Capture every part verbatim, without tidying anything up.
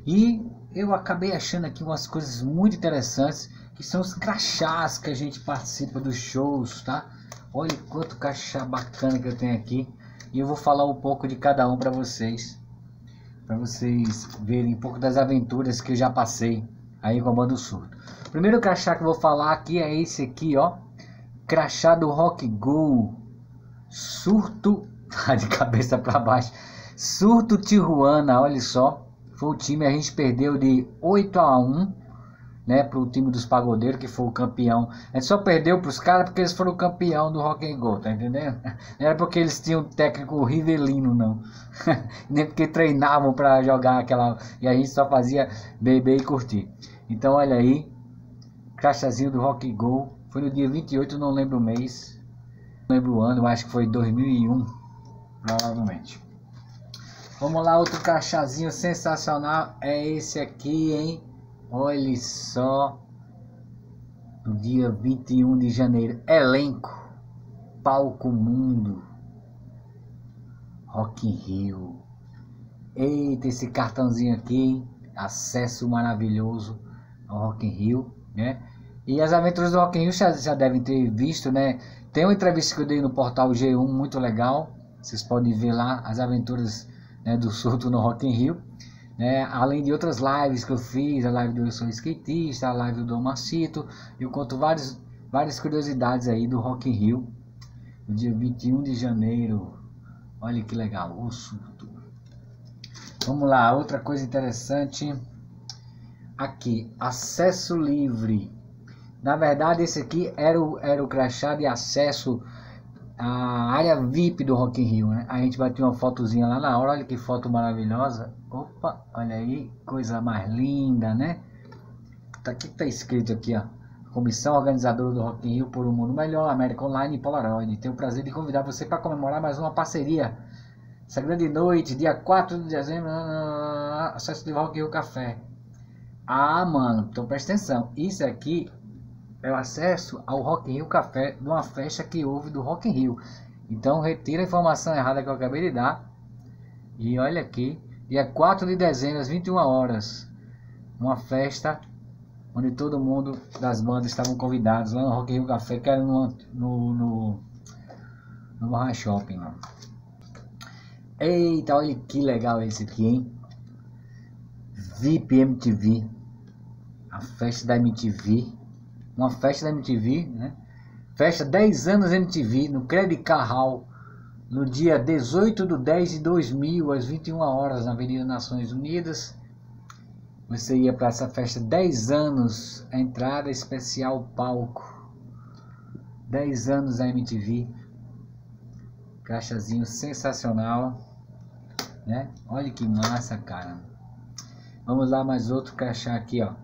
E eu acabei achando aqui umas coisas muito interessantes, que são os crachás que a gente participa dos shows, tá? Olha quanto crachá bacana que eu tenho aqui. E eu vou falar um pouco de cada um para vocês, para vocês verem um pouco das aventuras que eu já passei aí com a banda Surto. O primeiro crachá que eu vou falar aqui é esse aqui, ó. Crachá do Rock Go. Surto, tá de cabeça para baixo. Surto Tijuana, olha só. Foi o time, a gente perdeu de oito a um, né, pro time dos pagodeiros, que foi o campeão. A gente só perdeu pros caras porque eles foram o campeão do Rock and Go, tá entendendo? Não era porque eles tinham um técnico rivelino, não. Nem porque treinavam para jogar aquela... E a gente só fazia beber e curtir. Então, olha aí. Crachazinho do Rock and Go. Foi no dia vinte e oito, não lembro o mês. Não lembro o ano, acho que foi dois mil e um. Provavelmente. Vamos lá, outro crachazinho sensacional. É esse aqui, hein? Olha só, no dia vinte e um de janeiro, elenco, Palco Mundo, Rock in Rio. Eita, esse cartãozinho aqui, acesso maravilhoso ao Rock in Rio, né? E as aventuras do Rock in Rio já, já devem ter visto, né? Tem uma entrevista que eu dei no portal G um, muito legal. Vocês podem ver lá as aventuras, né, do Surto no Rock in Rio. Né, além de outras lives que eu fiz, a live do Eu Sou Skatista, a live do Dom Macito, eu conto várias, várias curiosidades aí do Rock in Rio, no dia vinte e um de janeiro, olha que legal, o Surto. Vamos lá, outra coisa interessante, aqui, acesso livre, na verdade esse aqui era o, era o crachá de acesso à área V I P do Rock in Rio, né? A gente bateu uma fotozinha lá na hora, olha que foto maravilhosa. Opa, olha aí, coisa mais linda, né? Tá aqui, tá escrito aqui, ó. Comissão organizadora do Rock in Rio por um mundo melhor, América Online e Polaroid. Tenho o prazer de convidar você para comemorar mais uma parceria. Essa grande noite, dia quatro de dezembro, acesso de Rock in Rio Café. Ah, mano, então presta atenção. Isso aqui é o acesso ao Rock in Rio Café, de uma festa que houve do Rock in Rio. Então retira a informação errada que eu acabei de dar. E olha aqui, dia quatro de dezembro, às vinte e uma horas, uma festa onde todo mundo das bandas estavam convidados lá no Rock in Rio Café, que era no, no, no, no Barra Shopping. Mano. Eita, olha que legal esse aqui, hein? V I P M T V, a festa da M T V, uma festa da M T V, né? Festa dez anos M T V, no Credit Car Hall, no dia dezoito de dez de dois mil, às vinte e uma horas, na Avenida Nações Unidas. Você ia para essa festa, dez anos, a entrada especial palco, dez anos da M T V, crachazinho sensacional, né? Olha que massa, cara. Vamos lá, mais outro crachá aqui, ó.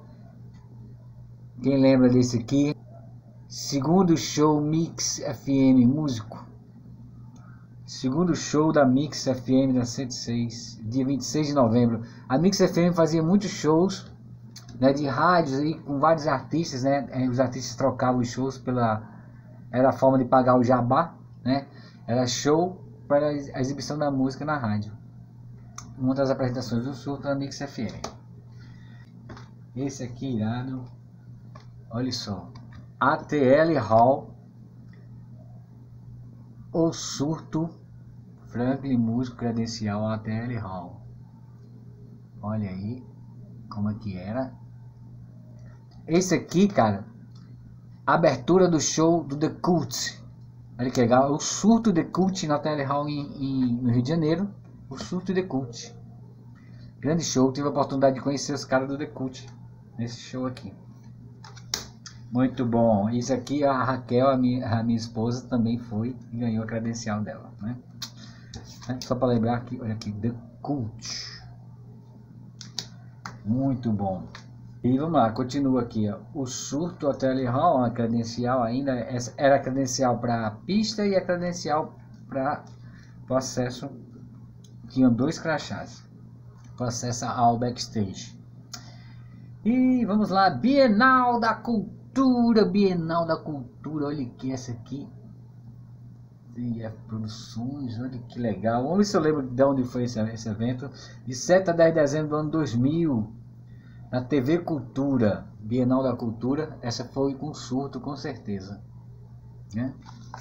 Quem lembra desse aqui? Segundo show Mix F M, músico. Segundo show da Mix F M da cento e seis, dia vinte e seis de novembro. A Mix F M fazia muitos shows, né, de rádios aí, com vários artistas, né? Os artistas trocavam os shows pela... Era a forma de pagar o jabá, né? Era show para a exibição da música na rádio. Uma das apresentações do Surto da Mix F M. Esse aqui, irado. Olha só. A T L Hall. O Surto Franklin Músico Credencial A T L Hall. Olha aí como é que era. Esse aqui, cara, abertura do show do The Cult. Olha que legal, o Surto The Cult na T L Hall em, em, no Rio de Janeiro. O Surto The Cult. Grande show, tive a oportunidade de conhecer os caras do The Cult nesse show aqui. Muito bom. Isso aqui, a Raquel, a minha, a minha esposa, também foi e ganhou a credencial dela, né? Só para lembrar aqui, olha aqui, The Cult. Muito bom. E vamos lá, continua aqui, ó. O Surto A T L Hall, a credencial ainda, essa era a credencial para a pista e a credencial para o acesso. Tinham dois crachás para acesso ao backstage. E vamos lá, Bienal da Cultura. Bienal da Cultura, olha que essa aqui E F Produções, olha que legal. Vamos ver se eu lembro de onde foi esse, esse evento. De sete a dez de dezembro do ano dois mil, na T V Cultura, Bienal da Cultura. Essa foi com surto, com certeza, né?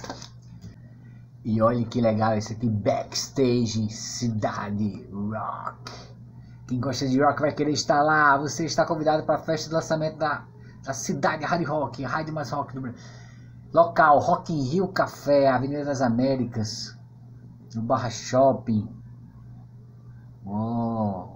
E olha que legal esse aqui, Backstage Cidade Rock. Quem gosta de rock vai querer estar lá. Você está convidado para a festa de lançamento da, da Cidade Hard Rock, Rádio Mais Rock do Brasil. Local, Rock in Rio Café, Avenida das Américas, no Barra Shopping. Oh.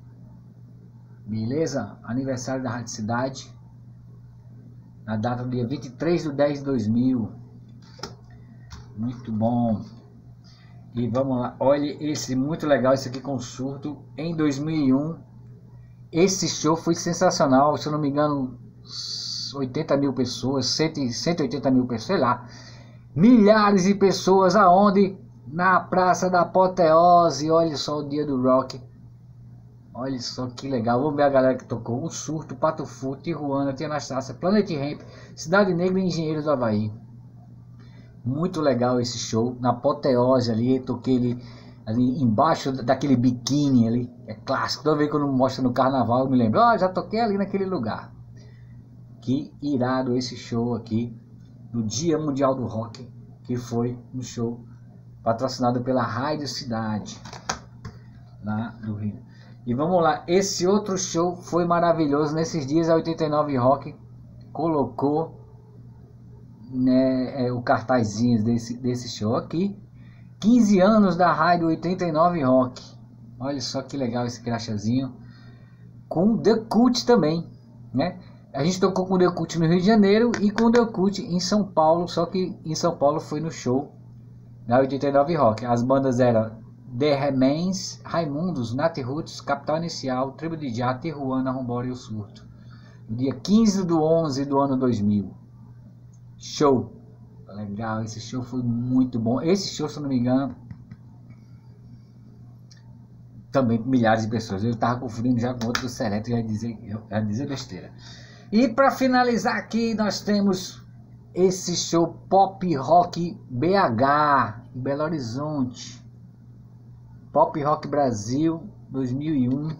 Beleza? Aniversário da Rádio Cidade, na data do dia vinte e três de dez de dois mil. Muito bom. E vamos lá, olha esse, muito legal, esse aqui com surto, em dois mil e um. Esse show foi sensacional, se eu não me engano, oitenta mil pessoas, cento e oitenta mil pessoas, sei lá, milhares de pessoas. Aonde? Na Praça da Apoteose. Olha só o dia do rock, olha só que legal. Vamos ver a galera que tocou: O Surto, Pato Fu, Tijuana, Tia Anastácia, Planet Hemp, Cidade Negra e Engenheiros do Havaí. Muito legal esse show, na Apoteose ali. Toquei ali, ali embaixo daquele biquíni ali, é clássico. Toda vez que eu mostro no carnaval eu me lembro, ó, oh, já toquei ali naquele lugar. Que irado esse show aqui, no Dia Mundial do Rock, que foi um show patrocinado pela Rádio Cidade, lá do Rio. E vamos lá, esse outro show foi maravilhoso. Nesses dias a oitenta e nove Rock colocou, né, é, o cartazinho desse, desse show aqui. quinze anos da Rádio oitenta e nove Rock. Olha só que legal esse crachazinho. Com The Cult também, né? A gente tocou com o The Cult no Rio de Janeiro e com o The Cult em São Paulo, só que em São Paulo foi no show da oitenta e nove Rock. As bandas eram The Remains, Raimundos, Nat Roots, Capital Inicial, Tribo de Já, Tijuana, Rombora e o Surto. No dia quinze do onze do ano dois mil. Show! Legal, esse show foi muito bom. Esse show, se eu não me engano, também milhares de pessoas. Eu estava confundindo já com outro do Seleto, já ia dizer, já ia dizer besteira. E para finalizar aqui, nós temos esse show Pop Rock B H, em Belo Horizonte. Pop Rock Brasil dois mil e um.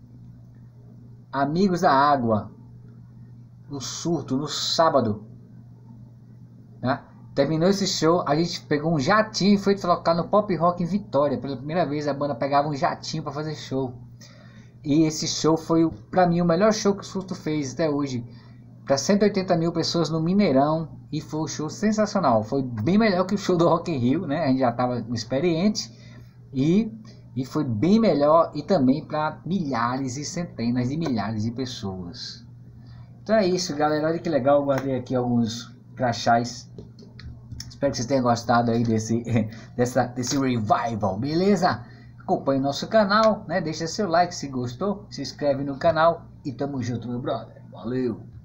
Amigos da Água, no Surto, no sábado, né? Terminou esse show, a gente pegou um jatinho e foi tocar no Pop Rock em Vitória. Pela primeira vez a banda pegava um jatinho para fazer show. E esse show foi, para mim, o melhor show que o Surto fez até hoje. Para cento e oitenta mil pessoas no Mineirão. E foi um show sensacional. Foi bem melhor que o show do Rock in Rio, né? A gente já estava experiente. E, e foi bem melhor. E também para milhares e centenas de milhares de pessoas. Então é isso, galera. Olha que legal. Eu guardei aqui alguns crachás. Espero que vocês tenham gostado aí desse, dessa, desse revival, beleza? Acompanhe nosso canal, né? Deixa seu like se gostou, se inscreve no canal e tamo junto, meu brother. Valeu!